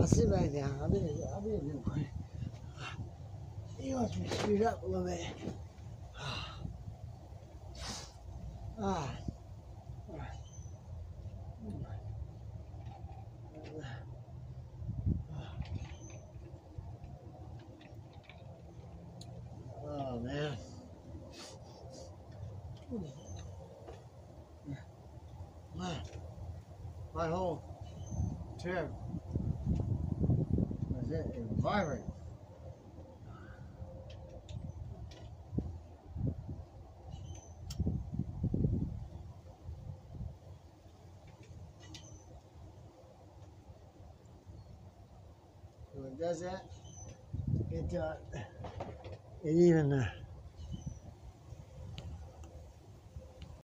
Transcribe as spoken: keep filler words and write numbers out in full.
sit back down. I'll be, a, I'll be a good boy. He wants me to speed up a little bit. Ah. Oh man. My, my whole trip was it vibrant. So it does that. It uh, it even uh,